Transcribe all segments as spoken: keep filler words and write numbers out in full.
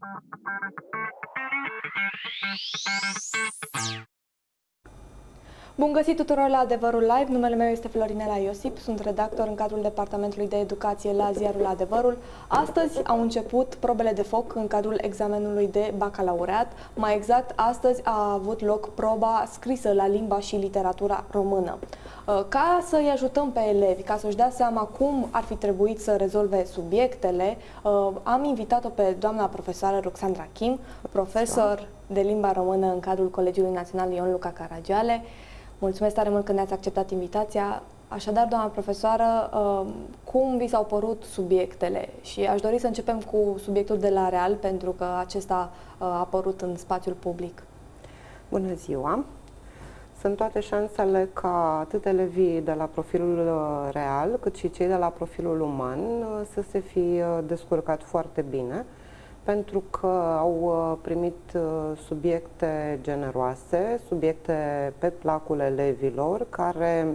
Bun găsit tuturor la Adevărul Live, numele meu este Florinela Iosip, sunt redactor în cadrul Departamentului de Educație la ziarul Adevărul. Astăzi au început probele de foc în cadrul examenului de bacalaureat. Mai exact, astăzi a avut loc proba scrisă la limba și literatura română. Ca să-i ajutăm pe elevi, ca să-și dea seama cum ar fi trebuit să rezolve subiectele, am invitat-o pe doamna profesoară Ruxandra Kim, profesor de limba română în cadrul Colegiului Național Ion Luca Caragiale. Mulțumesc tare mult că ne-ați acceptat invitația. Așadar, doamna profesoară, cum vi s-au părut subiectele? Și aș dori să începem cu subiectul de la Real, pentru că acesta a apărut în spațiul public. Bună ziua! Sunt toate șansele ca atât elevii de la profilul Real, cât și cei de la profilul Uman să se fi descurcat foarte bine, pentru că au primit subiecte generoase, subiecte pe placul elevilor, care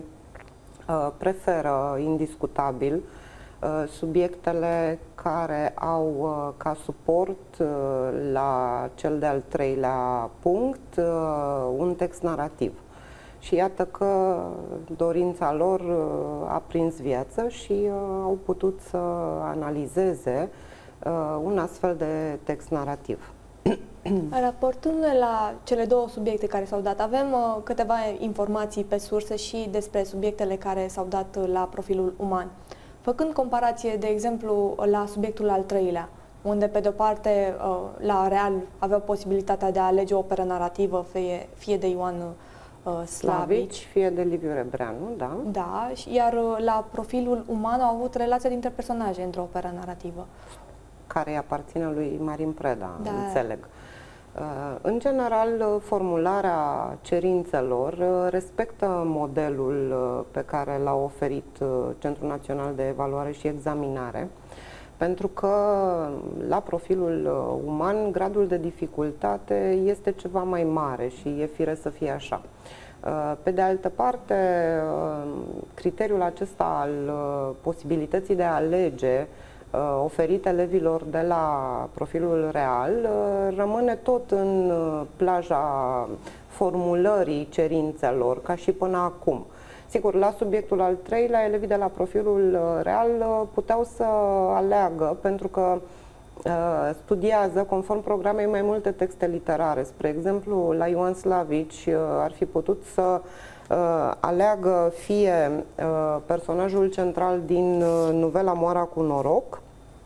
preferă indiscutabil subiectele care au ca suport la cel de-al treilea punct un text narrativ. Și iată că dorința lor a prins viață și au putut să analizeze un astfel de text narrativ. Raportându-ne la cele două subiecte care s-au dat, avem uh, câteva informații pe surse și despre subiectele care s-au dat la profilul Uman. Făcând comparație, de exemplu, la subiectul al treilea, unde, pe de-o parte, uh, la Real aveau posibilitatea de a alege o operă narrativă, fie, fie de Ioan uh, Slavici, fie de Liviu Rebreanu, da. Da, iar uh, la profilul Uman au avut relația dintre personaje într-o operă narrativă, care îi aparține lui Marin Preda, da. Înțeleg. În general, formularea cerințelor respectă modelul pe care l-a oferit Centrul Național de Evaluare și Examinare, pentru că la profilul Uman gradul de dificultate este ceva mai mare și e fire să fie așa. Pe de altă parte, criteriul acesta al posibilității de a alege oferit elevilor de la profilul Real rămâne tot în plaja formulării cerințelor, ca și până acum. Sigur, la subiectul al treilea, elevii de la profilul Real puteau să aleagă, pentru că studiază, conform programei, mai multe texte literare. Spre exemplu, la Ioan Slavici ar fi putut să aleagă fie personajul central din novela Moara cu noroc,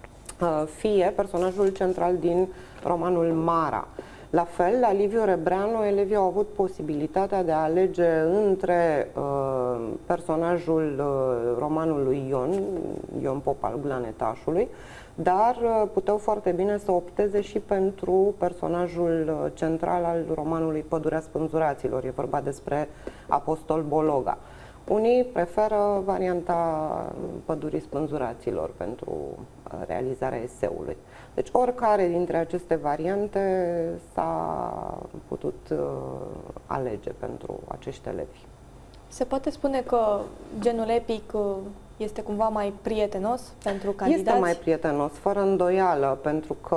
fie personajul central din romanul Mara. La fel, la Liviu Rebreanu, elevii au avut posibilitatea de a alege între uh, personajul uh, romanului Ion, Ion Pop al Glanetașului, dar uh, puteau foarte bine să opteze și pentru personajul central al romanului Pădurea Spânzuraților. E vorba despre Apostol Bologa. Unii preferă varianta Pădurii Spânzuraților pentru realizarea eseului. Deci oricare dintre aceste variante s-a putut uh, alege pentru acești elevi. Se poate spune că genul epic uh, este cumva mai prietenos pentru candidați? Este mai prietenos, fără îndoială, pentru că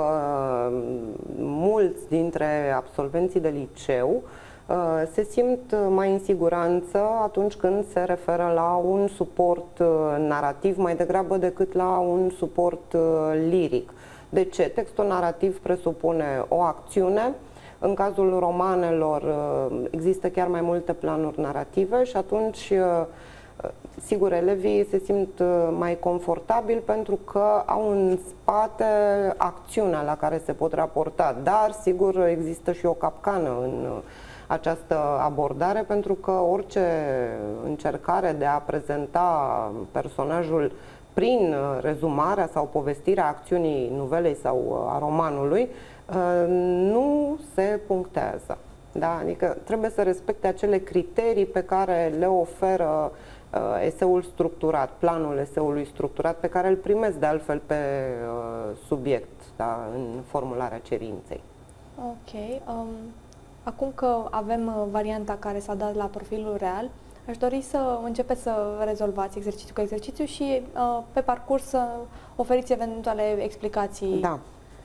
mulți dintre absolvenții de liceu se simt mai în siguranță atunci când se referă la un suport narrativ mai degrabă decât la un suport liric. De ce? Textul narrativ presupune o acțiune. În cazul romanelor există chiar mai multe planuri narrative și atunci, sigur, elevii se simt mai confortabil pentru că au în spate acțiunea la care se pot raporta. Dar, sigur, există și o capcană în această abordare, pentru că orice încercare de a prezenta personajul prin rezumarea sau povestirea acțiunii novelei sau a romanului nu se punctează. Da? Adică trebuie să respecte acele criterii pe care le oferă eseul structurat, planul eseului structurat, pe care îl primesc de altfel pe subiect, da? În formularea cerinței. Ok. Um... Acum că avem varianta care s-a dat la profilul Real, aș dori să începeți să rezolvați exercițiu cu exercițiu și uh, pe parcurs să oferiți eventuale explicații. Da.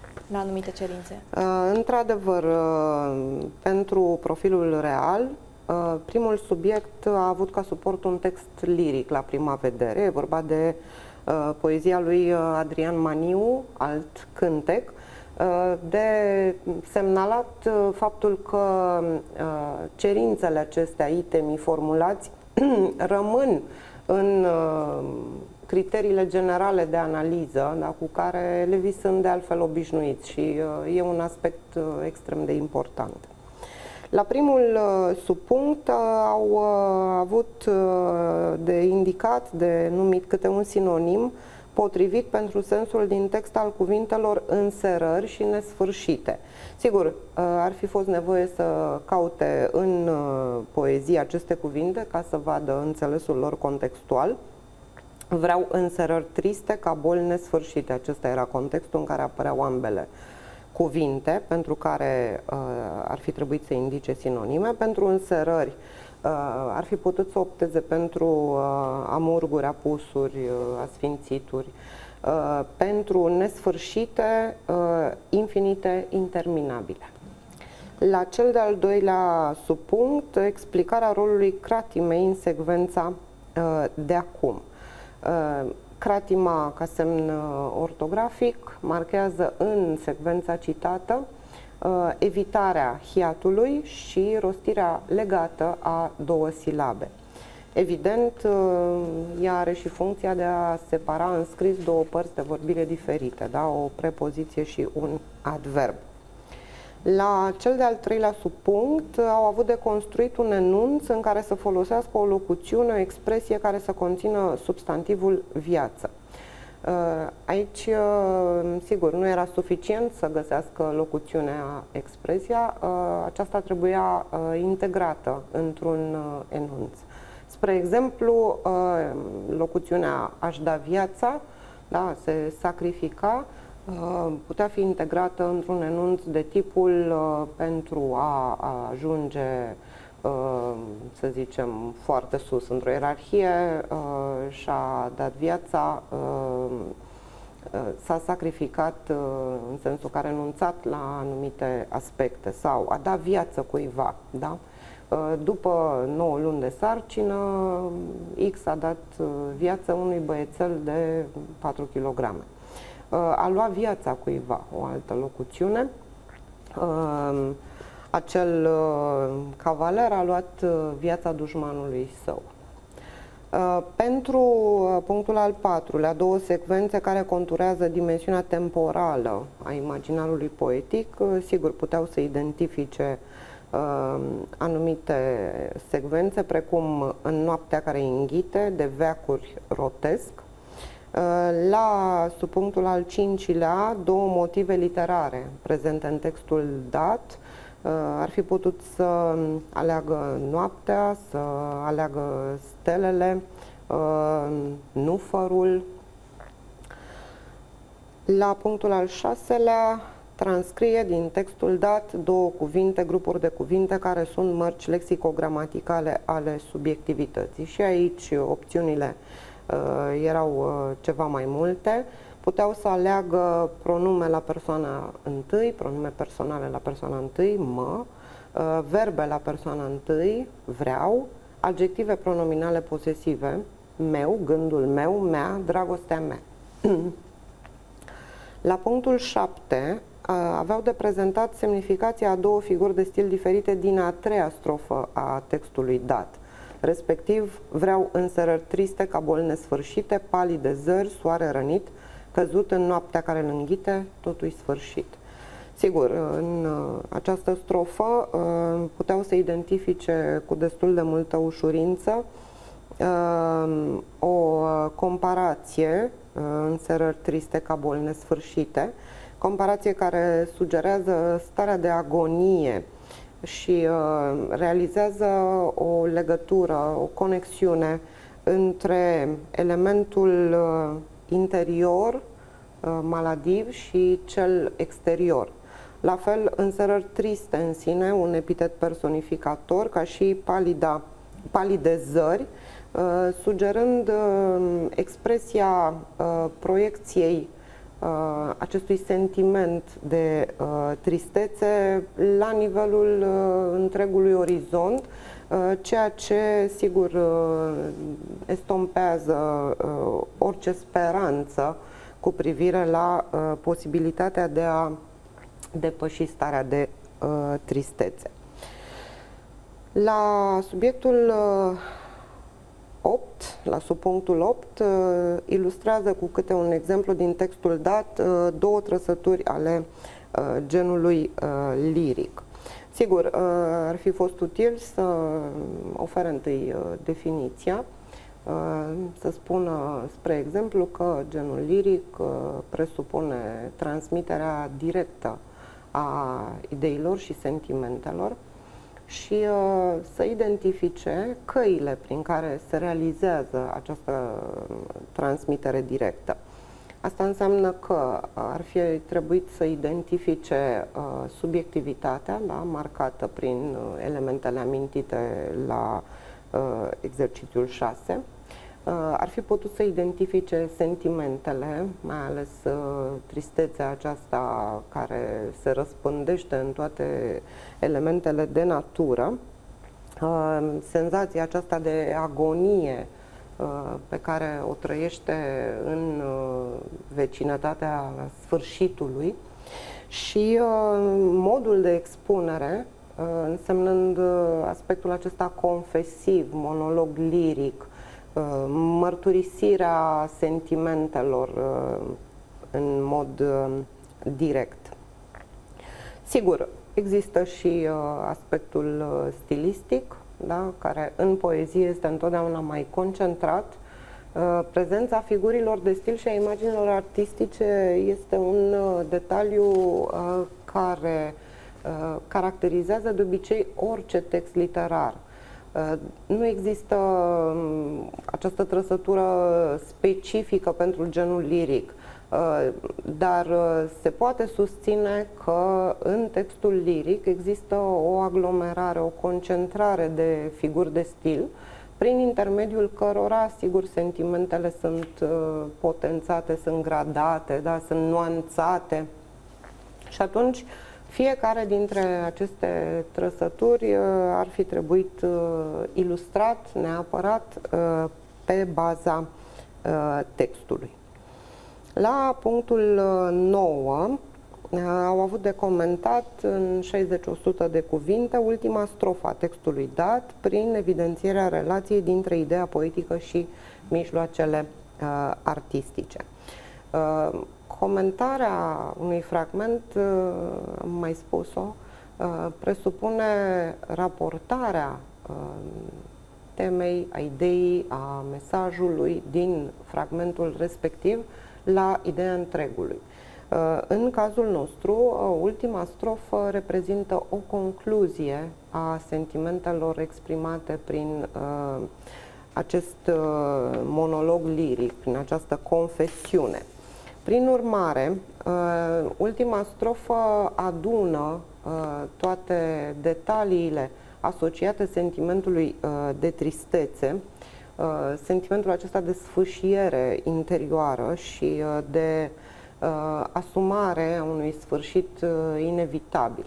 la anumite cerințe? Într-adevăr, pentru profilul real, primul subiect a avut ca suport un text liric la prima vedere. E vorba de poezia lui Adrian Maniu, Alt cântec, de semnalat faptul că cerințele acestea, itemii formulați, rămân în criteriile generale de analiză, da, cu care elevii sunt de altfel obișnuiți și uh, e un aspect uh, extrem de important. La primul uh, subpunct uh, au uh, avut uh, de indicat, de numit câte un sinonim potrivit pentru sensul din text al cuvintelor înserări și nesfârșite. Sigur, uh, ar fi fost nevoie să caute în uh, poezie aceste cuvinte ca să vadă înțelesul lor contextual. Vreau înserări triste ca boli nesfârșite. Acesta era contextul în care apăreau ambele cuvinte, pentru care uh, ar fi trebuit să indice sinonime. Pentru înserări uh, ar fi putut să opteze pentru uh, amurguri, apusuri, uh, asfințituri. Uh, pentru nesfârșite, uh, infinite, interminabile. La cel de-al doilea subpunct, explicarea rolului cratimei în secvența uh, de acum. Cratima, ca semn ortografic, marchează în secvența citată evitarea hiatului și rostirea legată a două silabe. Evident, ea are și funcția de a separa în scris două părți de vorbire diferite, da? O prepoziție și un adverb. La cel de-al treilea subpunct au avut de construit un enunț în care să folosească o locuțiune, o expresie care să conțină substantivul viață. Aici, sigur, nu era suficient să găsească locuțiunea, expresia, aceasta trebuia integrată într-un enunț. Spre exemplu, locuțiunea aș da viața, da, se sacrifica, putea fi integrată într-un enunț de tipul pentru a ajunge, să zicem, foarte sus într-o ierarhie, și-a dat viața, s-a sacrificat în sensul că a renunțat la anumite aspecte sau a dat viață cuiva, da? După nouă luni de sarcină, X a dat viață unui băiețel de patru kilograme. A lua viața cuiva, o altă locuțiune. Acel cavaler a luat viața dușmanului său. Pentru punctul al patrulea, două secvențe care conturează dimensiunea temporală a imaginarului poetic, sigur, puteau să identifice anumite secvențe, precum În noaptea care înghite, de veacuri rotesc. La subpunctul al cincilea, două motive literare prezente în textul dat. Ar fi putut să aleagă noaptea, să aleagă stelele, nufărul. La punctul al șaselea, transcrie din textul dat două cuvinte, grupuri de cuvinte care sunt mărci lexicogramaticale ale subiectivității. Și aici opțiunile uh, erau uh, ceva mai multe. Puteau să aleagă pronume la persoana întâi, pronume personale la persoana întâi, mă, uh, verbe la persoana întâi, vreau, adjective pronominale posesive, meu, gândul meu, mea, dragostea mea. La punctul șapte, aveau de prezentat semnificația a două figuri de stil diferite din a treia strofă a textului dat, respectiv vreau înserări triste ca boli nesfârșite, palide zări, soare rănit, căzut în noaptea care îl înghite, totul sfârșit. Sigur, în această strofă puteau să identifice cu destul de multă ușurință o comparație, înserări triste ca boli nesfârșite, comparație care sugerează starea de agonie și uh, realizează o legătură, o conexiune între elementul uh, interior, uh, maladiv, și cel exterior. La fel, înserări triste în sine, un epitet personificator, ca și palida, palide zări, uh, sugerând uh, expresia uh, proiecției acestui sentiment de tristețe la nivelul întregului orizont, ceea ce, sigur, estompează orice speranță cu privire la posibilitatea de a depăși starea de tristețe. La subiectul opt, la subpunctul opt, ilustrează cu câte un exemplu din textul dat două trăsături ale genului liric. Sigur, ar fi fost util să ofere întâi definiția, să spună, spre exemplu, că genul liric presupune transmiterea directă a ideilor și sentimentelor și să identifice căile prin care se realizează această transmitere directă. Asta înseamnă că ar fi trebuit să identifice uh, subiectivitatea, da, marcată prin uh, elementele amintite la uh, exercițiul șase. Uh, ar fi putut să identifice sentimentele, mai ales uh, tristețea aceasta care se răspândește în toate elementele de natură, uh, senzația aceasta de agonie pe care o trăiește în vecinătatea sfârșitului și modul de expunere, însemnând aspectul acesta confesiv, monolog liric, mărturisirea sentimentelor în mod direct. Sigur, există și aspectul stilistic, da, care în poezie este întotdeauna mai concentrat. Prezența figurilor de stil și a imaginilor artistice este un detaliu care caracterizează de obicei orice text literar. Nu există această trăsătură specifică pentru genul liric, dar se poate susține că în textul liric există o aglomerare, o concentrare de figuri de stil, prin intermediul cărora, sigur, sentimentele sunt potențate, sunt gradate, da, sunt nuanțate. Și atunci, fiecare dintre aceste trăsături ar fi trebuit ilustrat neapărat pe baza textului. La punctul nouă au avut de comentat în șaizeci la o sută de cuvinte ultima strofă a textului dat prin evidențierea relației dintre ideea poetică și mijloacele uh, artistice. Uh, comentarea unui fragment, uh, am mai spus-o, uh, presupune raportarea uh, temei, a ideii, a mesajului din fragmentul respectiv la ideea întregului. În cazul nostru, ultima strofă reprezintă o concluzie a sentimentelor exprimate prin uh, acest uh, monolog liric, prin această confesiune. Prin urmare, uh, ultima strofă adună uh, toate detaliile asociate sentimentului uh, de tristețe, uh, sentimentul acesta de sfâșiere interioară și uh, de uh, asumare a unui sfârșit uh, inevitabil.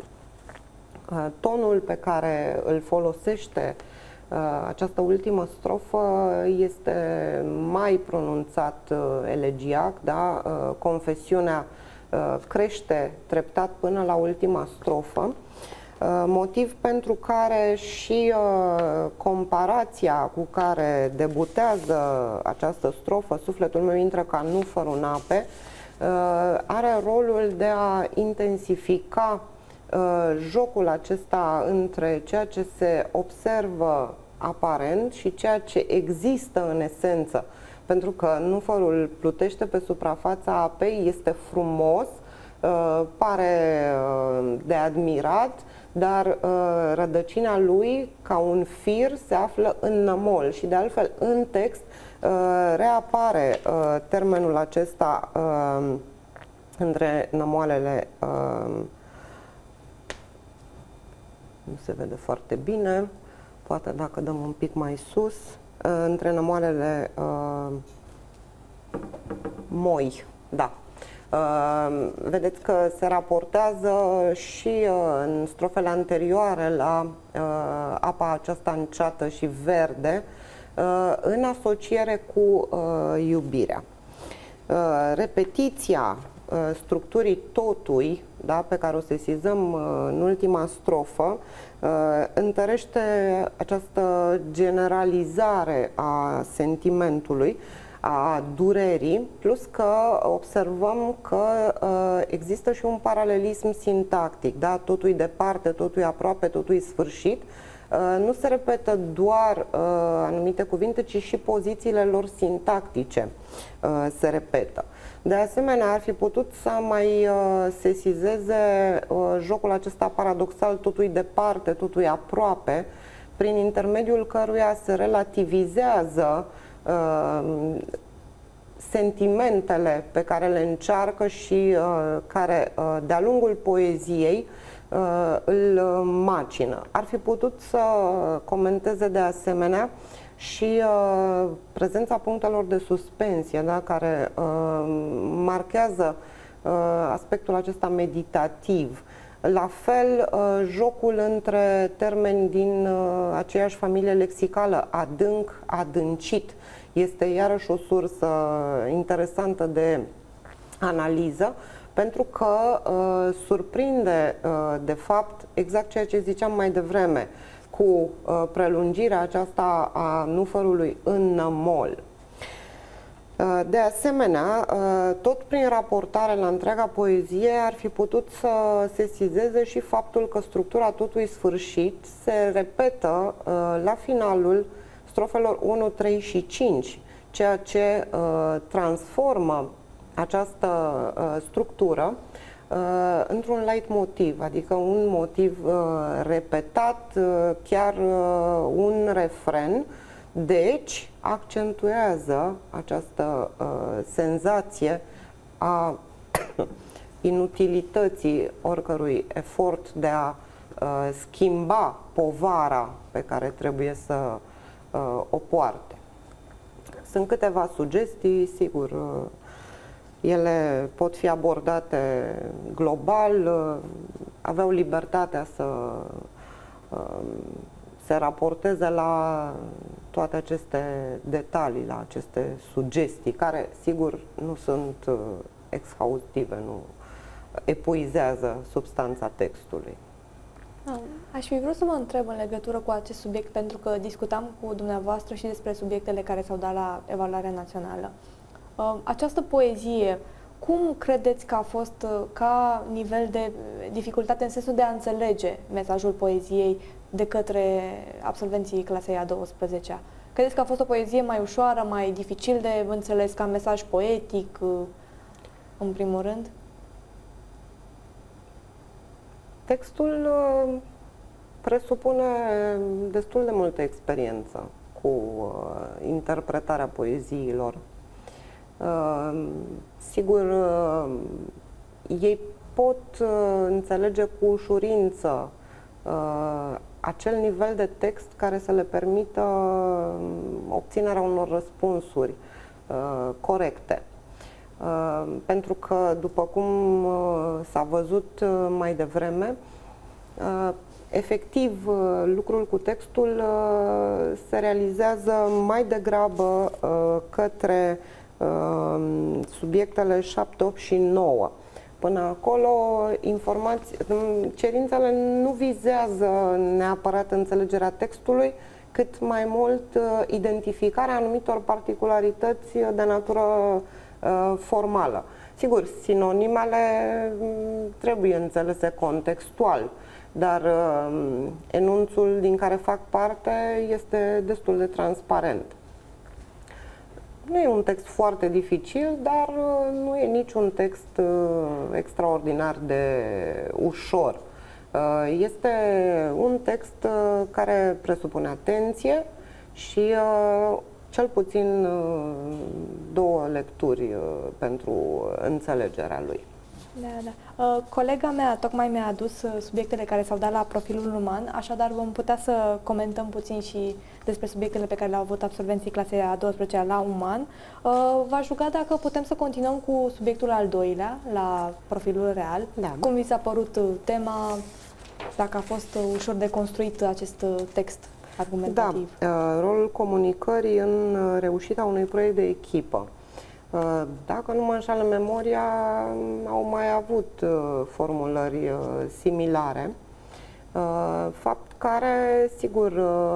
Uh, tonul pe care îl folosește uh, această ultimă strofă este mai pronunțat uh, elegiac, da? Uh, confesiunea uh, crește treptat până la ultima strofă. Motiv pentru care și uh, comparația cu care debutează această strofă, Sufletul meu intră ca nufărul în ape, uh, are rolul de a intensifica uh, jocul acesta între ceea ce se observă aparent și ceea ce există în esență. Pentru că nufărul plutește pe suprafața apei, este frumos, uh, pare uh, de admirat, dar uh, rădăcina lui, ca un fir, se află în nămol și de altfel în text uh, reapare uh, termenul acesta uh, între nămoalele, uh, nu se vede foarte bine, poate dacă dăm un pic mai sus, uh, între nămoalele uh, moi, da. Vedeți că se raportează și în strofele anterioare la apa aceasta înceată și verde în asociere cu iubirea. Repetiția structurii totui, da, pe care o sesizăm în ultima strofă, întărește această generalizare a sentimentului, a durerii, plus că observăm că uh, există și un paralelism sintactic, da? Totul e departe, totul e aproape, totul e sfârșit. Uh, nu se repetă doar uh, anumite cuvinte, ci și pozițiile lor sintactice uh, se repetă. De asemenea, ar fi putut să mai uh, sesizeze uh, jocul acesta paradoxal, totul e departe, totul e aproape, prin intermediul căruia se relativizează Uh, sentimentele pe care le încearcă și uh, care uh, de-a lungul poeziei uh, îl macină. Ar fi putut să comenteze de asemenea și uh, prezența punctelor de suspensie, da, care uh, marchează uh, aspectul acesta meditativ. La fel, uh, jocul între termeni din uh, aceeași familie lexicală, adânc, adâncit, este iarăși o sursă interesantă de analiză, pentru că uh, surprinde, uh, de fapt, exact ceea ce ziceam mai devreme, cu uh, prelungirea aceasta a nufărului în nămol. De asemenea, tot prin raportare la întreaga poezie ar fi putut să sesizeze și faptul că structura totui sfârșit se repetă la finalul strofelor unu, trei și cinci, ceea ce transformă această structură într-un leitmotiv, adică un motiv repetat, chiar un refren. Deci, accentuează această uh, senzație a inutilității oricărui efort de a uh, schimba povara pe care trebuie să uh, o poarte. Sunt câteva sugestii, sigur, uh, ele pot fi abordate global, uh, aveau libertatea să uh, se raporteze la toate aceste detalii, la aceste sugestii, care, sigur, nu sunt uh, exhaustive, nu epuizează substanța textului. Aș fi vrut să vă întreb în legătură cu acest subiect, pentru că discutam cu dumneavoastră și despre subiectele care s-au dat la evaluarea națională. Uh, această poezie, cum credeți că a fost uh, ca nivel de dificultate în sensul de a înțelege mesajul poeziei de către absolvenții clasei a douăsprezecea? Credeți că a fost o poezie mai ușoară, mai dificil de înțeles ca mesaj poetic, în primul rând? Textul presupune destul de multă experiență cu interpretarea poeziilor. Sigur, ei pot înțelege cu ușurință acel nivel de text care să le permită obținerea unor răspunsuri corecte. Pentru că, după cum s-a văzut mai devreme, efectiv, lucrul cu textul se realizează mai degrabă către subiectele șapte, opt și nouă. Până acolo, informații, cerințele nu vizează neapărat înțelegerea textului, cât mai mult identificarea anumitor particularități de natură uh, formală. Sigur, sinonimele trebuie înțelese contextual, dar uh, enunțul din care fac parte este destul de transparent. Nu e un text foarte dificil, dar nu e niciun text uh, extraordinar de ușor. Uh, este un text uh, care presupune atenție și uh, cel puțin uh, două lecturi uh, pentru înțelegerea lui. Da, da. Uh, colega mea tocmai mi-a adus uh, subiectele care s-au dat la profilul uman, așadar vom putea să comentăm puțin și despre subiectele pe care le-au avut absolvenții clasei a douăsprezecea la uman. Uh, v-aș ruga dacă putem să continuăm cu subiectul al doilea, la profilul real. Da. Cum vi s-a părut uh, tema, dacă a fost uh, ușor de construit acest uh, text argumentativ? Da, uh, rolul comunicării în reușita unui proiect de echipă. Dacă nu mă înșală memoria, au mai avut formulări similare, fapt care, sigur,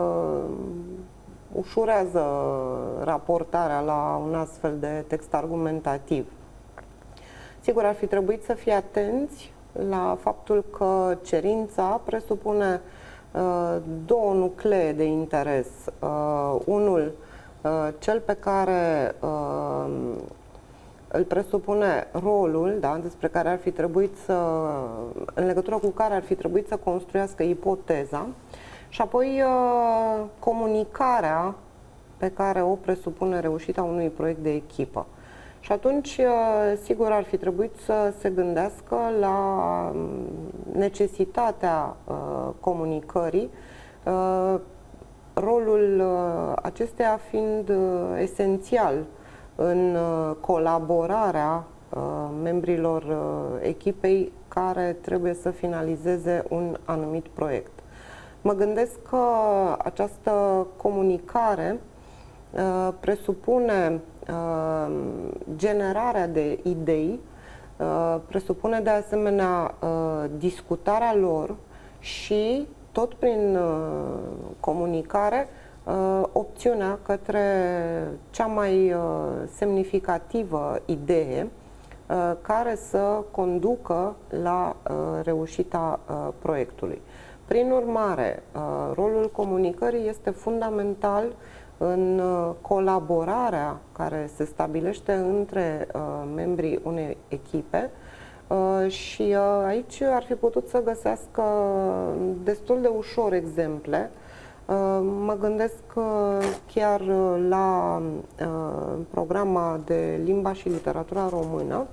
ușurează raportarea la un astfel de text argumentativ. Sigur, ar fi trebuit să fie atenți la faptul că cerința presupune două nuclee de interes. Unul, cel pe care uh, îl presupune rolul, da, despre care ar fi trebuit să, în legătură cu care ar fi trebuit să construiască ipoteza, și apoi uh, comunicarea pe care o presupune reușita unui proiect de echipă. Și atunci, uh, sigur, ar fi trebuit să se gândească la necesitatea uh, comunicării, uh, rolul acesteia fiind esențial în colaborarea membrilor echipei care trebuie să finalizeze un anumit proiect. Mă gândesc că această comunicare presupune generarea de idei, presupune de asemenea discutarea lor și tot prin uh, comunicare, uh, opțiunea către cea mai uh, semnificativă idee uh, care să conducă la uh, reușita uh, proiectului. Prin urmare, uh, rolul comunicării este fundamental în uh, colaborarea care se stabilește între uh, membrii unei echipe. Uh, și uh, aici ar fi putut să găsească destul de ușor exemple. Uh, mă gândesc uh, chiar la uh, programa de limba și literatura română,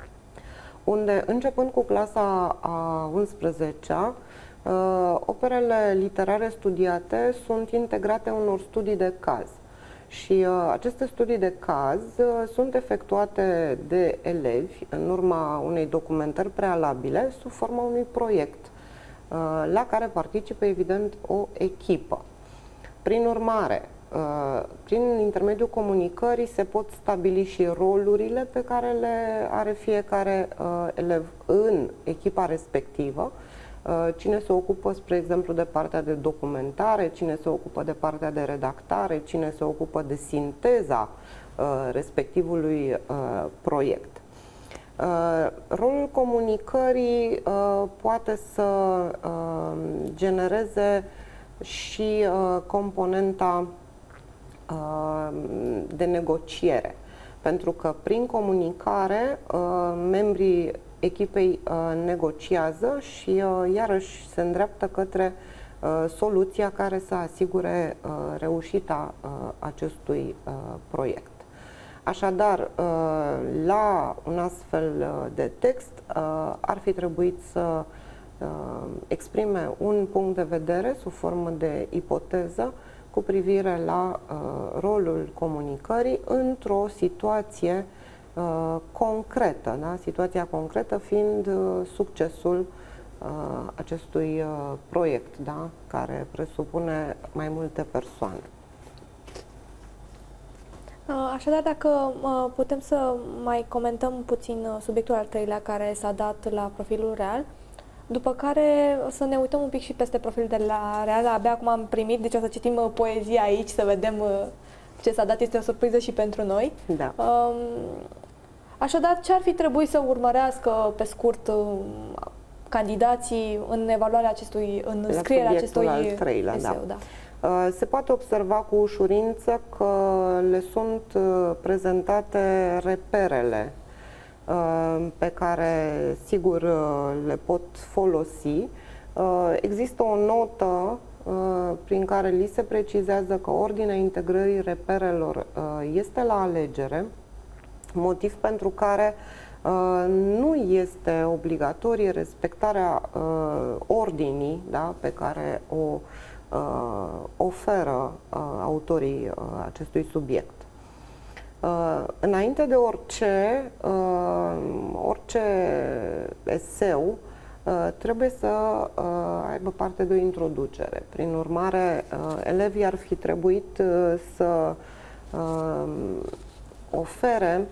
unde, începând cu clasa a unsprezecea, uh, operele literare studiate sunt integrate unor studii de caz. Și uh, aceste studii de caz uh, sunt efectuate de elevi în urma unei documentări prealabile sub forma unui proiect uh, la care participă, evident, o echipă. Prin urmare, uh, prin intermediul comunicării se pot stabili și rolurile pe care le are fiecare uh, elev în echipa respectivă. Cine se ocupă, spre exemplu, de partea de documentare, cine se ocupă de partea de redactare, cine se ocupă de sinteza uh, respectivului uh, proiect. Uh, rolul comunicării uh, poate să uh, genereze și uh, componenta uh, de negociere, pentru că prin comunicare uh, membrii echipei uh, negociază și uh, iarăși se îndreaptă către uh, soluția care să asigure uh, reușita uh, acestui uh, proiect. Așadar, uh, la un astfel uh, de text uh, ar fi trebuit să uh, exprime un punct de vedere sub formă de ipoteză cu privire la uh, rolul comunicării într-o situație Uh, concretă, da? Situația concretă fiind uh, succesul uh, acestui uh, proiect, da? Care presupune mai multe persoane. Așadar, dacă putem să mai comentăm puțin subiectul al treilea care s-a dat la profilul real, după care să ne uităm un pic și peste profilul de la real. Abia acum am primit, deci o să citim poezia aici, să vedem ce s-a dat. Este o surpriză și pentru noi. Da. Așadar, ce ar fi trebuit să urmărească pe scurt candidații în evaluarea acestui, în la scrierea acestui al treilea, eseu? Da. Da. Se poate observa cu ușurință că le sunt prezentate reperele pe care, sigur, le pot folosi. Există o notă prin care li se precizează că ordinea integrării reperelor este la alegere, motiv pentru care Nu este obligatorie respectarea ordinii, da, pe care o oferă autorii acestui subiect. Înainte de orice, orice eseu trebuie să aibă parte de o introducere. Prin urmare, elevii ar fi trebuit să ofere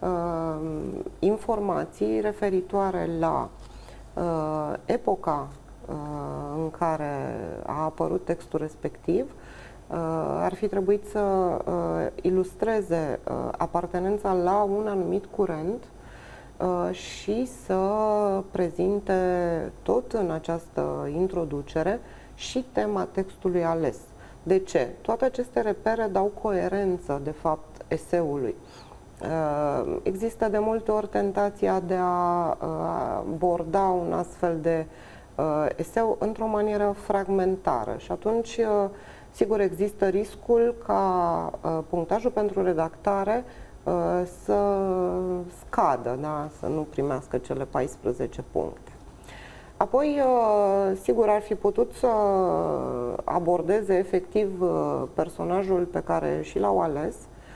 informații referitoare la epoca în care a apărut textul respectiv. Ar fi trebuit să ilustreze apartenența la un anumit curent și să prezinte tot în această introducere și tema textului ales. De ce? Toate aceste repere dau coerență, de fapt, eseului. Există de multe ori tentația de a aborda un astfel de eseu într-o manieră fragmentară și atunci, sigur, există riscul ca punctajul pentru redactare să scadă, da? Să nu primească cele paisprezece puncte. Apoi, sigur, ar fi putut să abordeze efectiv personajul pe care și l-au ales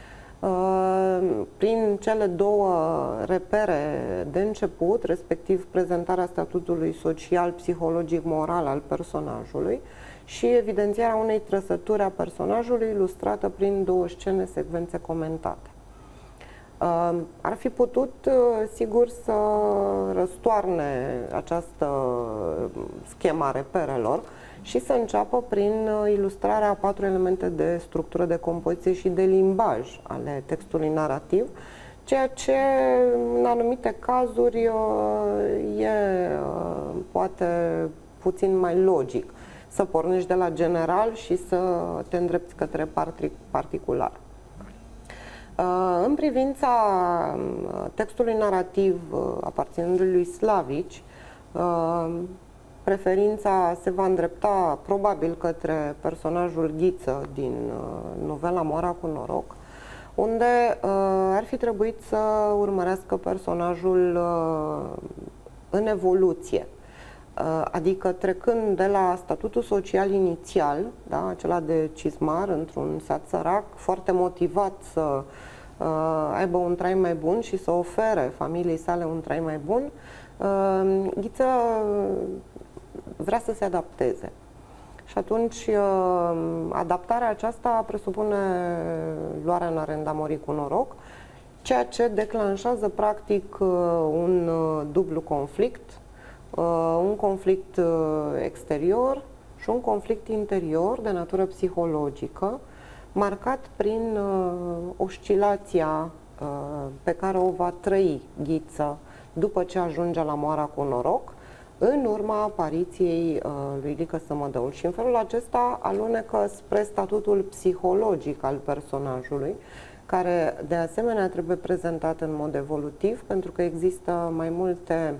prin cele două repere de început, respectiv prezentarea statutului social, psihologic, moral al personajului și evidențierea unei trăsături a personajului ilustrată prin două scene, secvențe comentate. Ar fi putut, sigur, să răstoarne această schemă a reperelor și să înceapă prin ilustrarea a patru elemente de structură, de compoziție și de limbaj ale textului narrativ, ceea ce în anumite cazuri e poate puțin mai logic, să pornești de la general și să te îndrepți către particular. În privința textului narrativ aparținând lui Slavici, preferința se va îndrepta probabil către personajul Ghiță din novela Moara cu noroc, unde ar fi trebuit să urmărească personajul în evoluție. Adică trecând de la statutul social inițial, da, acela de cizmar într-un sat sărac, foarte motivat să uh, aibă un trai mai bun și să ofere familiei sale un trai mai bun, uh, Ghiță vrea să se adapteze. Și atunci uh, adaptarea aceasta presupune luarea în arendamorii cu noroc, ceea ce declanșează practic uh, un uh, dublu conflict, Uh, un conflict uh, exterior și un conflict interior de natură psihologică, marcat prin uh, oscilația uh, pe care o va trăi Ghiță după ce ajunge la Moara cu noroc, în urma apariției uh, lui Lică Sămădăul. Și în felul acesta alunecă spre statutul psihologic al personajului, care de asemenea trebuie prezentat în mod evolutiv, pentru că există mai multe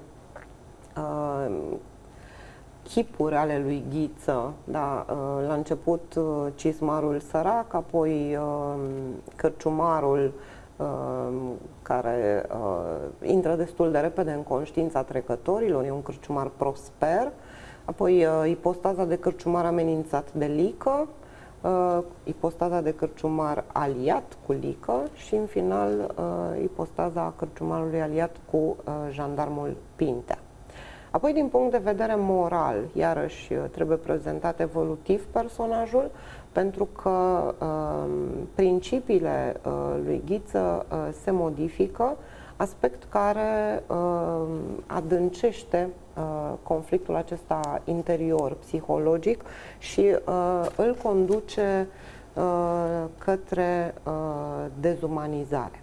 Uh, chipuri ale lui Ghiță, da, uh, la început uh, cizmarul sărac, apoi uh, cărciumarul uh, care uh, intră destul de repede în conștiința trecătorilor, e un cărciumar prosper, apoi uh, ipostaza de cărciumar amenințat de Lică, uh, ipostaza de cărciumar aliat cu Lică și în final uh, ipostaza cărciumarului aliat cu uh, jandarmul Pintea. Apoi, din punct de vedere moral, iarăși trebuie prezentat evolutiv personajul, pentru că uh, principiile uh, lui Ghiță uh, se modifică, aspect care uh, adâncește uh, conflictul acesta interior, psihologic și uh, îl conduce uh, către uh, dezumanizare.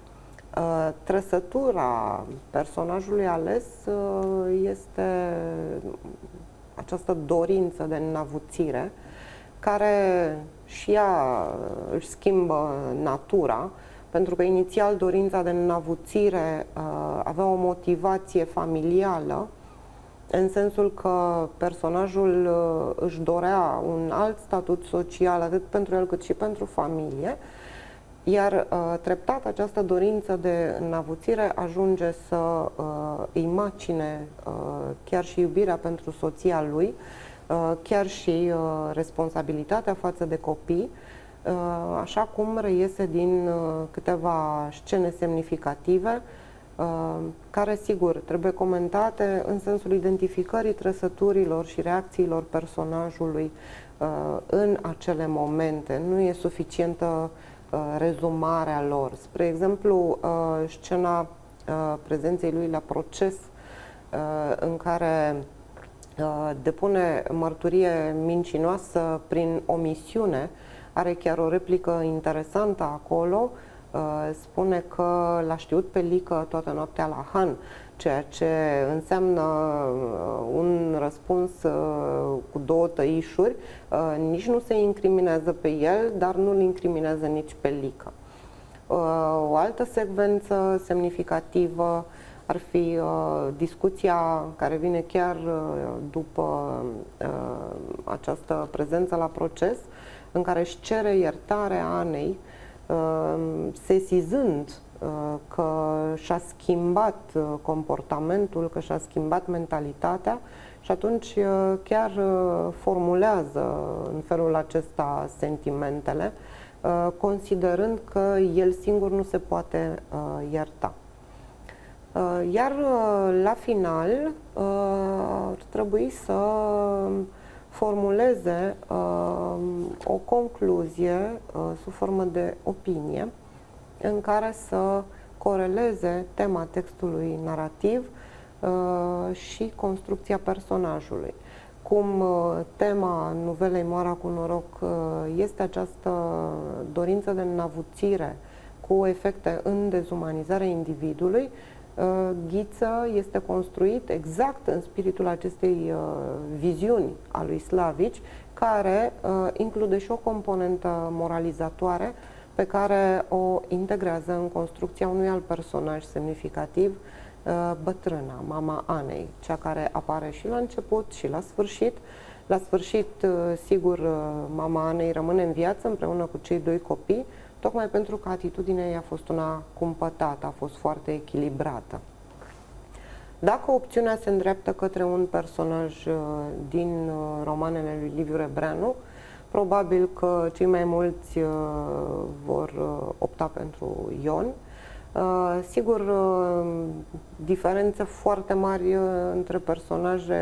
Trăsătura personajului ales este această dorință de înavuțire, care și ea își schimbă natura, pentru că inițial dorința de înavuțire avea o motivație familială, în sensul că personajul își dorea un alt statut social atât pentru el cât și pentru familie, Iar uh, treptat această dorință de înavuțire ajunge să uh, îi macine uh, chiar și iubirea pentru soția lui, uh, chiar și uh, responsabilitatea față de copii, uh, așa cum reiese din uh, câteva scene semnificative, uh, care, sigur, trebuie comentate în sensul identificării trăsăturilor și reacțiilor personajului uh, în acele momente. Nu e suficientă rezumarea lor. Spre exemplu, scena prezenței lui la proces, în care depune mărturie mincinoasă prin omisiune, are chiar o replică interesantă acolo, spune că l-a știut pe Lică toată noaptea la Han, ceea ce înseamnă un răspuns cu două tăișuri. Nici nu se incriminează pe el, dar nu îl incriminează nici pe Lică. O altă secvență semnificativă ar fi discuția care vine chiar după această prezență la proces, în care își cere iertare Anei, sesizând că și-a schimbat comportamentul, că și-a schimbat mentalitatea, și atunci chiar formulează în felul acesta sentimentele, considerând că el singur nu se poate ierta. Iar la final ar trebui să formuleze o concluzie sub formă de opinie, în care să coreleze tema textului narrativ uh, și construcția personajului. Cum uh, tema novelei Moara cu noroc uh, este această dorință de înavuțire cu efecte în dezumanizarea individului, uh, Ghiță este construit exact în spiritul acestei uh, viziuni a lui Slavici, care uh, include și o componentă moralizatoare pe care o integrează în construcția unui alt personaj semnificativ, bătrâna, mama Anei, cea care apare și la început și la sfârșit. La sfârșit, sigur, mama Anei rămâne în viață împreună cu cei doi copii, tocmai pentru că atitudinea ei a fost una cumpătată, a fost foarte echilibrată. Dacă opțiunea se îndreaptă către un personaj din romanele lui Liviu Rebreanu, probabil că cei mai mulți uh, vor uh, opta pentru Ion. Uh, sigur, uh, diferențe foarte mari uh, între personaje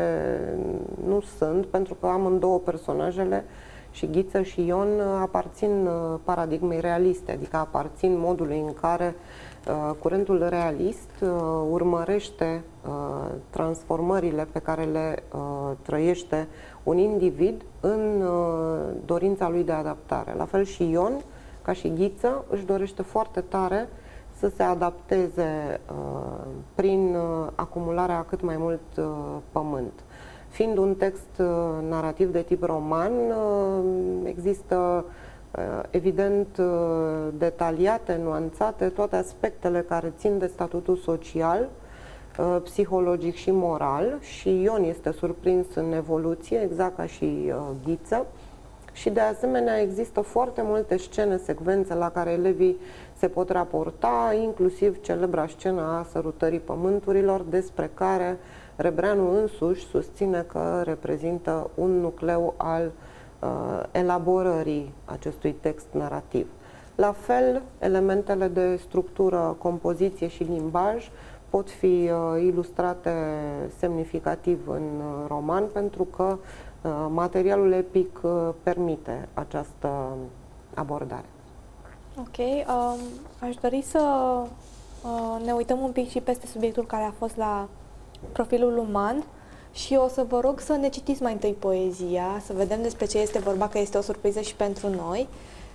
nu sunt, pentru că amândouă personajele, și Ghiță și Ion, uh, aparțin uh, paradigmei realiste, adică aparțin modului în care uh, curentul realist uh, urmărește uh, transformările pe care le uh, trăiește un individ în uh, dorința lui de adaptare. La fel și Ion, ca și Ghiță, își dorește foarte tare să se adapteze uh, prin uh, acumularea cât mai mult uh, pământ. Fiind un text uh, narrativ de tip roman, uh, există uh, evident uh, detaliate, nuanțate, toate aspectele care țin de statutul social, psihologic și moral, și Ion este surprins în evoluție, exact ca și uh, Ghiță, și de asemenea există foarte multe scene, secvențe la care elevii se pot raporta, inclusiv celebra scenă a sărutării pământurilor, despre care Rebreanu însuși susține că reprezintă un nucleu al uh, elaborării acestui text narrativ. La fel, elementele de structură, compoziție și limbaj pot fi uh, ilustrate semnificativ în uh, roman, pentru că uh, materialul epic uh, permite această abordare. Ok, um, aș dori să uh, ne uităm un pic și peste subiectul care a fost la profilul uman și o să vă rog să ne citiți mai întâi poezia, să vedem despre ce este vorba, că este o surpriză și pentru noi,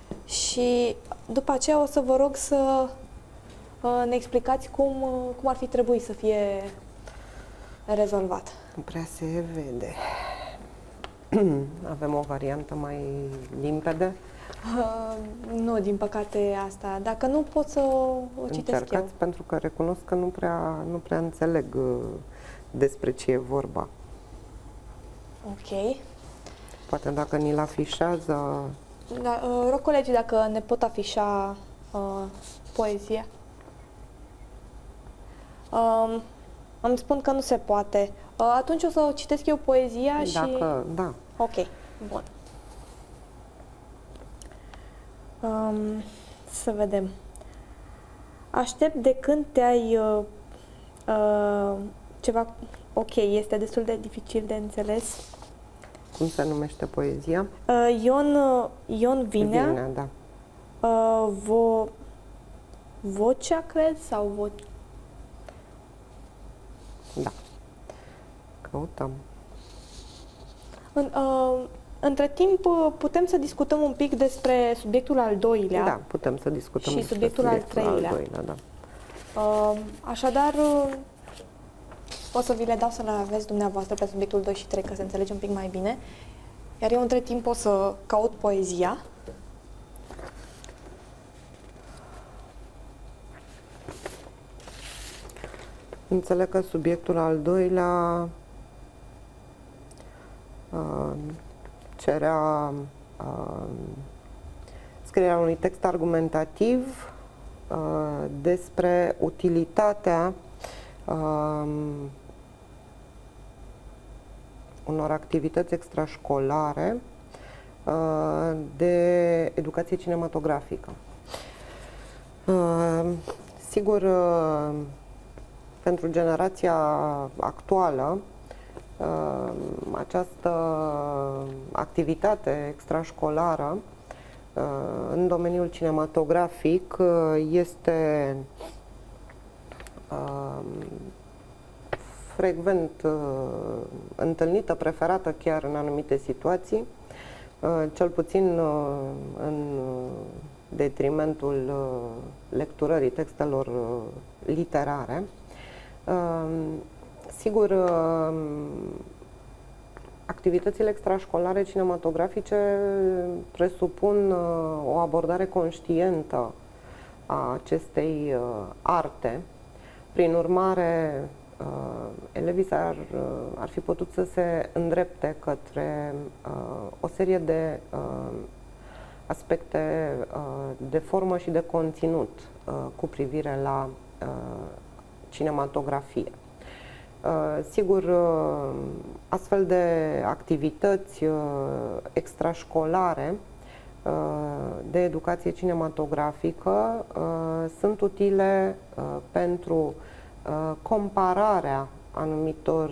și după aceea o să vă rog să ne explicați cum, cum ar fi trebuit să fie rezolvat. Nu prea se vede. Avem o variantă mai limpede? Uh, nu, din păcate asta. Dacă nu, pot să o, o citesc Încercați, eu. pentru că recunosc că nu prea, nu prea înțeleg uh, despre ce e vorba. Ok. Poate dacă ni-l afișează... Da, uh, rog colegii dacă ne pot afișa uh, poezia? Uh, îmi spun că nu se poate. Uh, atunci o să o citesc eu poezia Dacă, și... Dacă, da. Ok, bun. Um, să vedem. Aștept de când te-ai... Uh, uh, ceva... Ok, este destul de dificil de înțeles. Cum se numește poezia? Uh, Ion, Ion Vinea. Vinea, da. Uh, vo, vocea, cred, sau vo... Da. Căutăm. În, uh, între timp, putem să discutăm un pic despre subiectul al doilea. Da, putem să discutăm și despre subiectul, subiectul al treilea. Al doilea, da. Uh, așadar, uh, o să vi le dau să le aveți dumneavoastră pe subiectul doi și trei, ca să înțelegem un pic mai bine. Iar eu, între timp, o să caut poezia. Înțeleg că subiectul al doilea uh, cerea uh, scrierea unui text argumentativ uh, despre utilitatea uh, unor activități extrașcolare uh, de educație cinematografică. Uh, sigur, uh, pentru generația actuală, această activitate extrașcolară în domeniul cinematografic este frecvent întâlnită, preferată chiar în anumite situații, cel puțin în detrimentul lecturării textelor literare. Sigur, activitățile extrașcolare cinematografice presupun o abordare conștientă a acestei arte. Prin urmare, elevii ar, ar fi putut să se îndrepte către o serie de aspecte de formă și de conținut cu privire la cinematografie. Sigur, astfel de activități extrașcolare de educație cinematografică sunt utile pentru compararea anumitor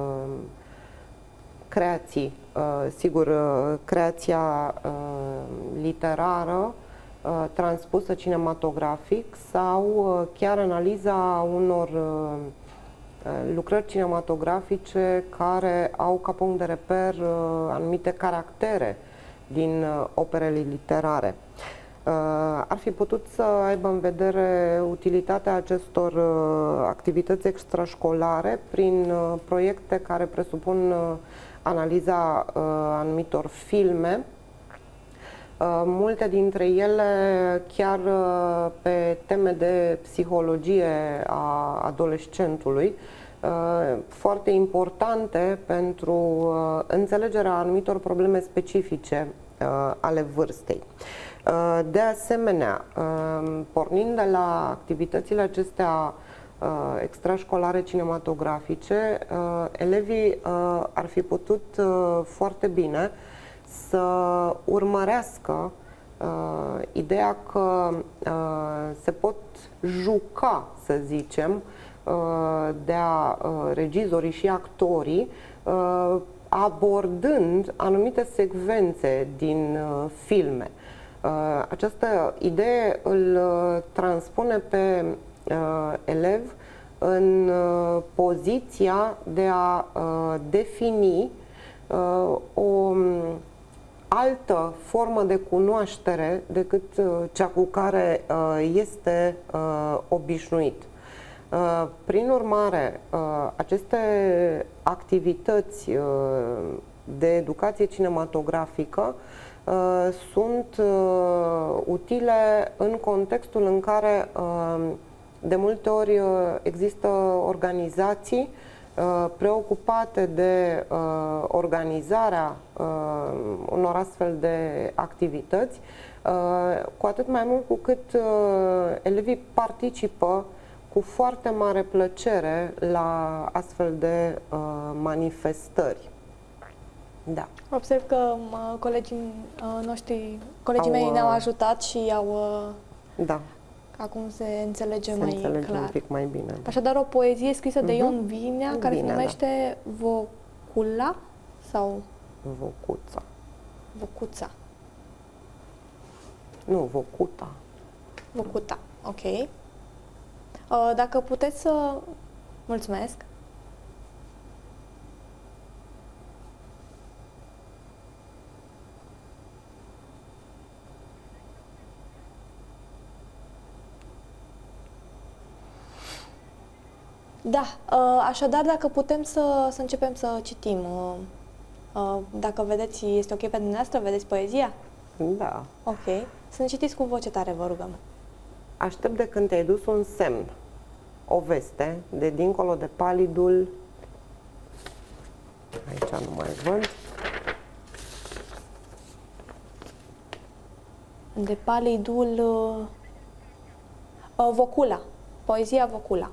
creații. Sigur, creația literară transpusă cinematografic sau chiar analiza unor lucrări cinematografice care au ca punct de reper anumite caractere din operele literare. Ar fi putut să aibă în vedere utilitatea acestor activități extrașcolare prin proiecte care presupun analiza anumitor filme, multe dintre ele chiar pe teme de psihologie a adolescentului, foarte importante pentru înțelegerea anumitor probleme specifice ale vârstei. De asemenea, pornind de la activitățile acestea extrașcolare cinematografice, elevii ar fi putut foarte bine să urmărească uh, ideea că uh, se pot juca, să zicem, uh, de-a uh, regizorii și actorii, uh, abordând anumite secvențe din uh, filme. Uh, această idee îl uh, transpune pe uh, elev în uh, poziția de a uh, defini uh, o altă formă de cunoaștere decât cea cu care este obișnuit. Prin urmare, aceste activități de educație cinematografică sunt utile în contextul în care de multe ori există organizații preocupate de uh, organizarea uh, unor astfel de activități, uh, cu atât mai mult cu cât uh, elevii participă cu foarte mare plăcere la astfel de uh, manifestări. Da. Observ că uh, colegii uh, noștri, colegii au, mei ne-au ajutat și au... Uh, da. Acum se înțelege se mai înțelege clar. un pic mai bine. Da. Așadar, o poezie scrisă de uh-huh. Ion Vinea, care Vinea, se numește da. Vocula sau... Vocuța. Vocuța. Nu, Vocuta. Vocuta, ok. Uh, dacă puteți să... Mulțumesc. Da, așadar, dacă putem să, să începem să citim. Dacă vedeți, este ok pentru dumneavoastră, vedeți poezia? Da. Ok. Să ne citiți cu voce tare, vă rugăm. Aștept de când te-ai dus un semn, o veste, de dincolo de palidul... Aici nu mai văd. De palidul... Uh, Vocula. Poezia Vocula.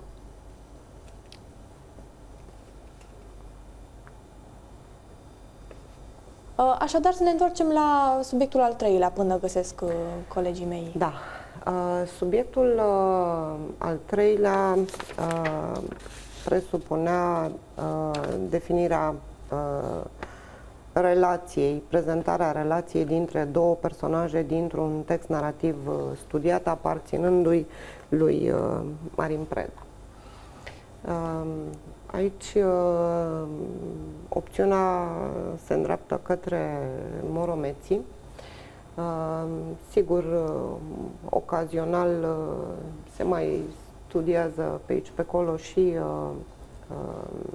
Așadar, să ne întoarcem la subiectul al treilea, până găsesc uh, colegii mei. Da. Uh, subiectul uh, al treilea uh, presupunea uh, definirea uh, relației, prezentarea relației dintre două personaje dintr-un text narrativ uh, studiat, aparținându-i lui uh, Marin Preda. Uh, Aici uh, opțiunea se îndreaptă către moromeții. Uh, sigur, uh, ocazional uh, se mai studiază pe aici, pe acolo și uh, uh,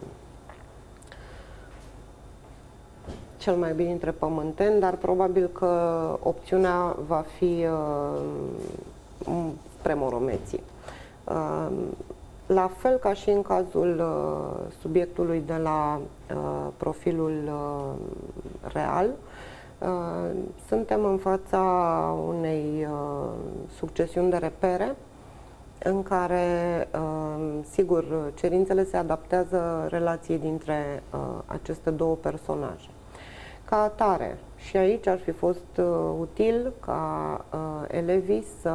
cel mai bine între pământeni, dar probabil că opțiunea va fi uh, spre moromeții. Uh, La fel ca și în cazul uh, subiectului de la uh, profilul uh, real, uh, suntem în fața unei uh, succesiuni de repere în care, uh, sigur, cerințele se adaptează relației dintre uh, aceste două personaje. Ca atare, și aici ar fi fost uh, util ca uh, elevii să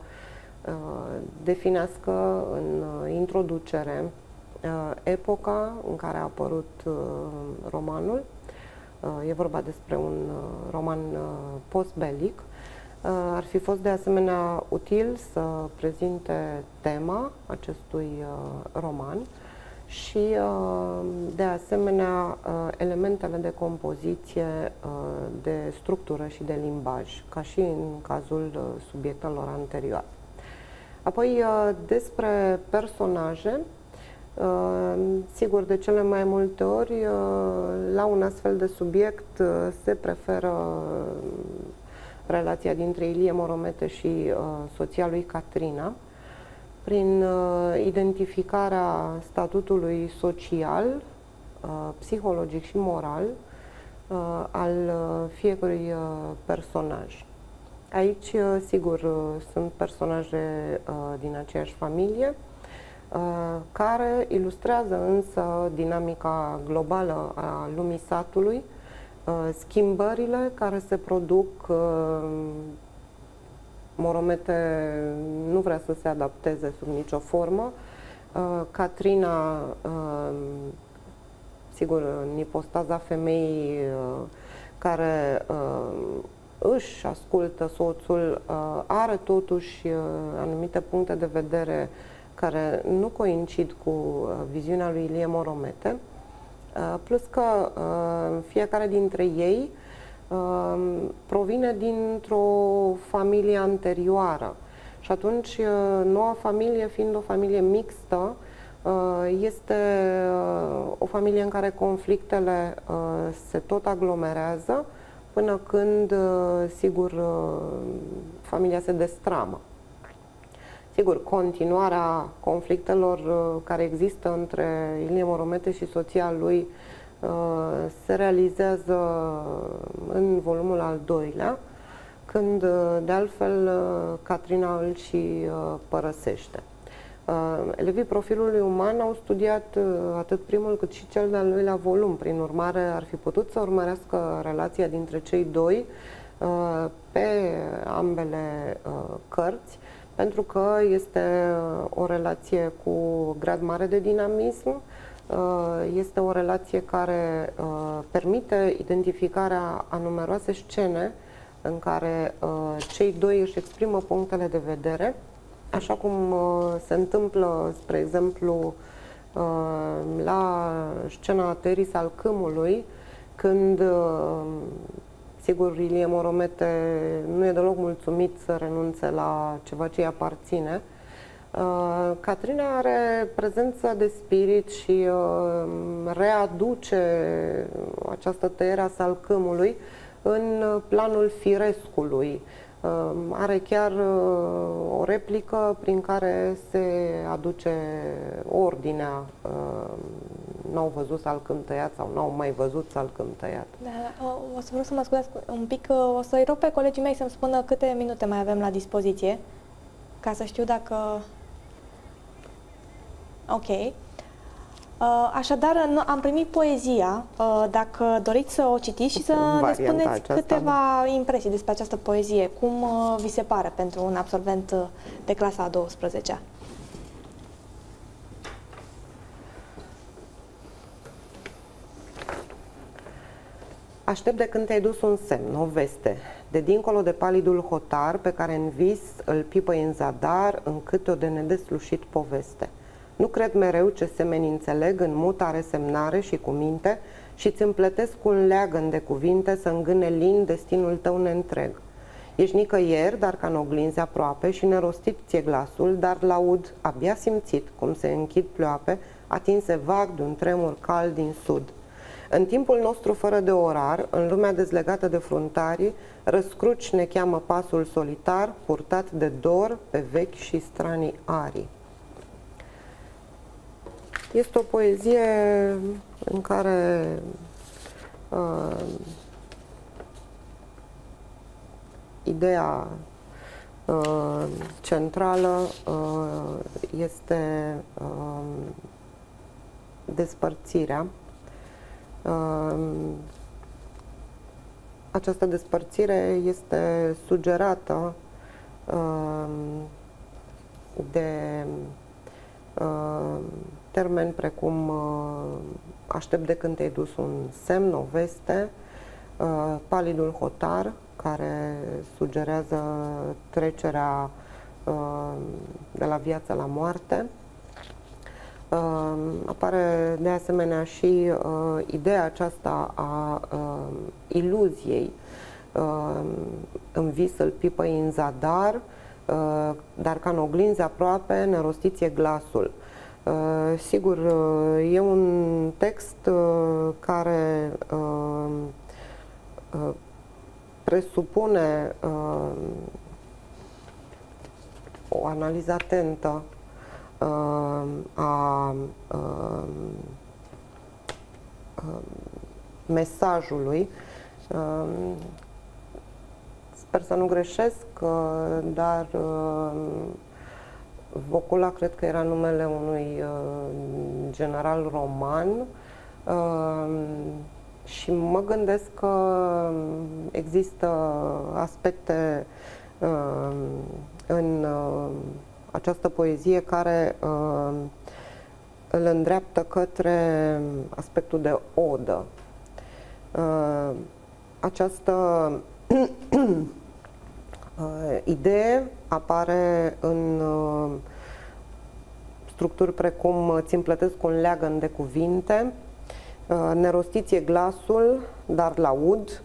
definească în introducere epoca în care a apărut romanul. E vorba despre un roman post-belic. Ar fi fost de asemenea util să prezinte tema acestui roman și de asemenea elementele de compoziție, de structură și de limbaj, ca și în cazul subiectelor anterioare. Apoi, despre personaje, sigur, de cele mai multe ori, la un astfel de subiect se preferă relația dintre Ilie Moromete și soția lui Catrina, prin identificarea statutului social, psihologic și moral al fiecărui personaj. Aici, sigur, sunt personaje uh, din aceeași familie, uh, care ilustrează însă dinamica globală a lumii satului, uh, schimbările care se produc. uh, Moromete nu vrea să se adapteze sub nicio formă. Uh, Catrina, uh, sigur, în ipostaza femeii uh, care uh, își ascultă soțul, are totuși anumite puncte de vedere care nu coincid cu viziunea lui Ilie Moromete, plus că fiecare dintre ei provine dintr-o familie anterioară și atunci noua familie, fiind o familie mixtă, este o familie în care conflictele se tot aglomerează, până când, sigur, familia se destramă. Sigur, continuarea conflictelor care există între Ilie Moromete și soția lui se realizează în volumul al doilea, când, de altfel, Catrina îl și părăsește. Elevii profilului uman au studiat atât primul cât și cel de-al doilea volum. Prin urmare, ar fi putut să urmărească relația dintre cei doi pe ambele cărți, pentru că este o relație cu grad mare de dinamism, este o relație care permite identificarea a numeroase scene în care cei doi își exprimă punctele de vedere, așa cum se întâmplă, spre exemplu, la scena Teris al câmului, când, sigur, Ilie Moromete nu e deloc mulțumit să renunțe la ceva ce îi aparține. Catrina are prezența de spirit și readuce această tăiere a salcâmului în planul firescului. Are chiar o replică prin care se aduce ordinea: n-au văzut salcâm tăiat sau n-au mai văzut salcâm tăiat. Da, o, o să vreau să mă scuzați un pic, o să-i rog pe colegii mei să-mi spună câte minute mai avem la dispoziție, ca să știu dacă... Ok. Așadar, am primit poezia, dacă doriți să o citiți și să ne spuneți aceasta, câteva impresii despre această poezie. Cum vi se pare pentru un absolvent de clasa a douăsprezecea? Aștept de când te-ai dus un semn, o veste, de dincolo de palidul hotar pe care în vis îl pipăi în zadar în câte o de nedeslușit poveste. Nu cred mereu ce semeni înțeleg în muta resemnare și cu minte și-ți împletesc un leagăn de cuvinte să îngâne lin destinul tău neîntreg. Ești nicăieri, dar ca în oglinzi aproape și nerostit ție glasul, dar laud, abia simțit, cum se închid ploape, atinse vag de un tremur cald din sud. În timpul nostru fără de orar, în lumea dezlegată de fruntarii, răscruci ne cheamă pasul solitar, purtat de dor pe vechi și stranii arii. Este o poezie în care uh, ideea uh, centrală uh, este uh, despărțirea. Uh, această despărțire este sugerată uh, de uh, termeni precum uh, aștept de când te-ai dus un semn, o veste, uh, palidul hotar, care sugerează trecerea uh, de la viață la moarte. Uh, apare de asemenea și uh, ideea aceasta a uh, iluziei. Uh, în vis îl pipăi în zadar, uh, dar ca în oglinzi aproape nerostiți-e glasul. Uh, sigur, uh, e un text uh, care uh, uh, presupune uh, o analiză atentă uh, a uh, uh, mesajului. Uh, sper să nu greșesc, uh, dar uh, Vocula cred că era numele unui uh, general roman uh, și mă gândesc că există aspecte uh, în uh, această poezie care uh, îl îndreaptă către aspectul de odă. Uh, această Uh, idee apare în uh, structuri precum ți împletesc un leagăn de cuvinte, uh, nerostiți-e glasul, dar laud,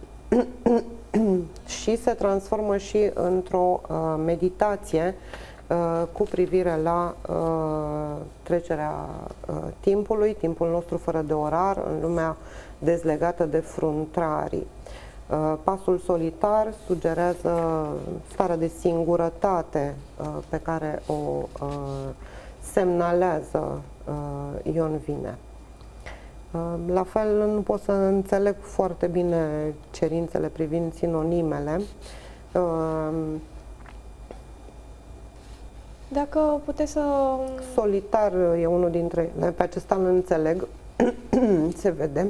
și se transformă și într-o uh, meditație uh, cu privire la uh, trecerea uh, timpului, timpul nostru fără de orar, în lumea dezlegată de fruntarii. Pasul solitar sugerează starea de singurătate pe care o semnalează Ion Vine. La fel, nu pot să înțeleg foarte bine cerințele privind sinonimele. Dacă puteți să... Solitar e unul dintre ele, pe acesta îl înțeleg, se vede.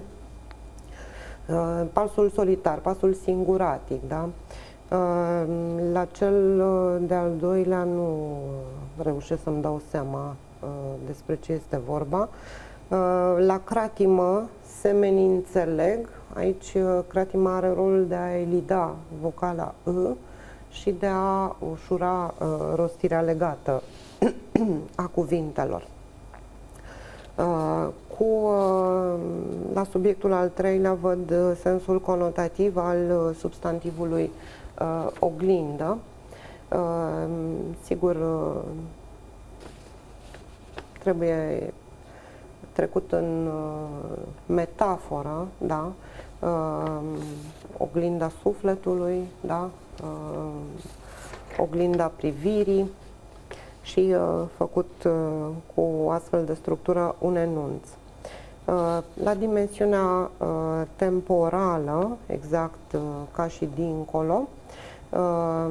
Pasul solitar, pasul singuratic, da? La cel de-al doilea nu reușesc să-mi dau seama despre ce este vorba. La cratimă, semenii înțeleg, aici cratima are rolul de a elida vocala î și de a ușura rostirea legată a cuvintelor. Cu, la subiectul al treilea văd sensul conotativ al substantivului oglindă. Sigur, trebuie trecut în metaforă, da? Oglinda sufletului, da? Oglinda privirii și uh, făcut uh, cu astfel de structură un enunț. Uh, la dimensiunea uh, temporală, exact uh, ca și dincolo, uh,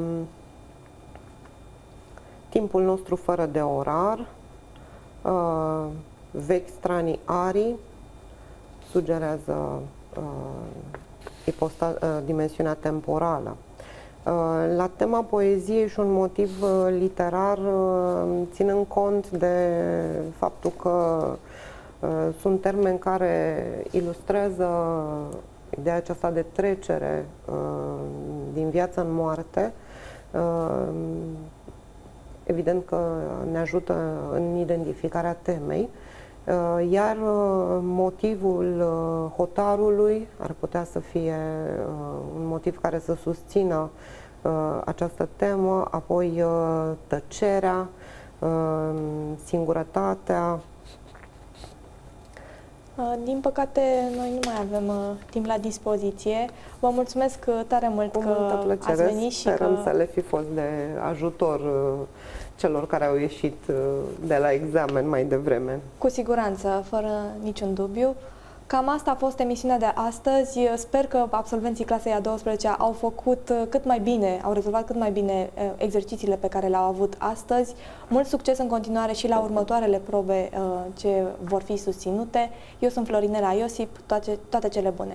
timpul nostru fără de orar, uh, vechi stranii arii, sugerează uh, iposta, uh, dimensiunea temporală. La tema poeziei și un motiv literar, ținând cont de faptul că sunt termeni care ilustrează ideea aceasta de trecere din viață în moarte, evident că ne ajută în identificarea temei, iar motivul hotarului ar putea să fie un motiv care să susțină această temă, apoi tăcerea, singurătatea. Din păcate, noi nu mai avem uh, timp la dispoziție. Vă mulțumesc tare mult Cu că multă plăcere. ați venit și Sperăm că... să le fi fost de ajutor uh, celor care au ieșit uh, de la examen mai devreme. Cu siguranță, fără niciun dubiu. Cam asta a fost emisiunea de astăzi. Sper că absolvenții clasei a douăsprezecea au făcut cât mai bine, au rezolvat cât mai bine exercițiile pe care le-au avut astăzi. Mult succes în continuare și la următoarele probe ce vor fi susținute. Eu sunt Florinela Iosip, toate, toate cele bune!